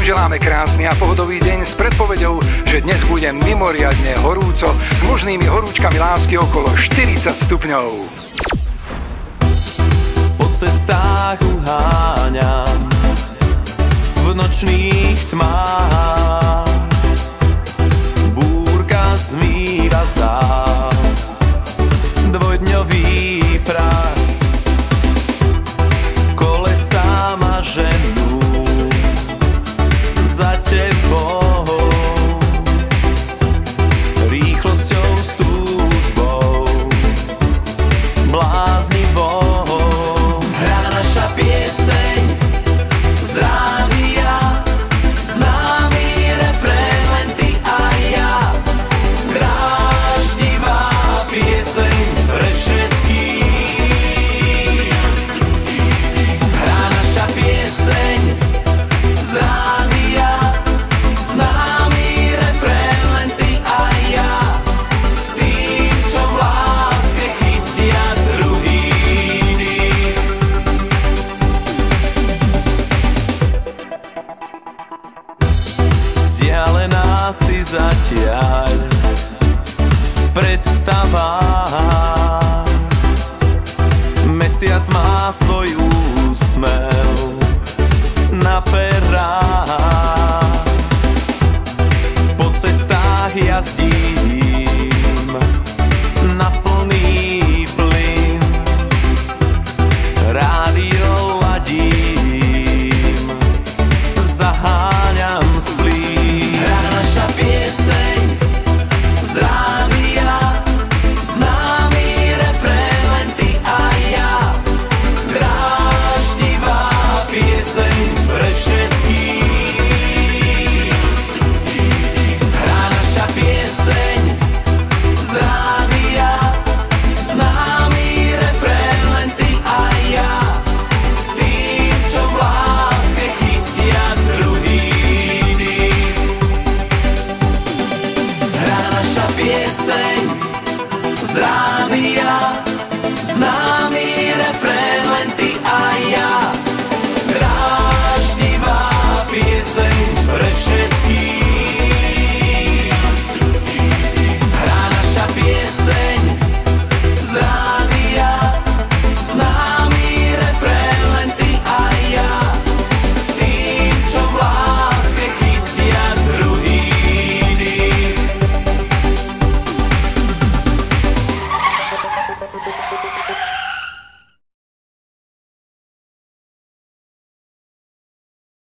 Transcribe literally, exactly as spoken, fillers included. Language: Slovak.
Všetkým želáme krásny a pohodový deň s predpovedou, že dnes bude mimoriadne horúco s možnými horúčkami lásky okolo štyridsať stupňov. Po cestách uháňam v nočných tmách, búrka zmýva zál, dvojdňový prach, kolesá ma ženú za tebou, rýchlosťou s túžbou bláznivou. Hrá naša pieseň z rádia, známy refrén, len ty a ja. Dráždivá pieseň pre všetkých. Hrá naša pieseň z rádia, známy refrén, len ty a ja. Tým, čo v láske chytia druhý dých. Vzdialená si zatiaľ v predstavách, mesiac má svoj úsmev